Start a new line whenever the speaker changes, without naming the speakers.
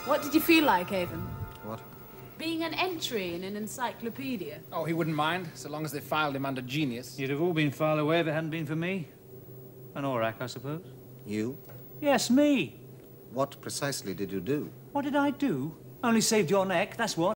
What did you feel like, Avon?
What?
Being an entry in an encyclopedia.
Oh, he wouldn't mind, so long as they filed him under genius.
You'd have all been filed away if it hadn't been for me. An Aurak, I suppose.
You?
Yes, me.
What precisely did you do?
What did I do? Only saved your neck, that's what.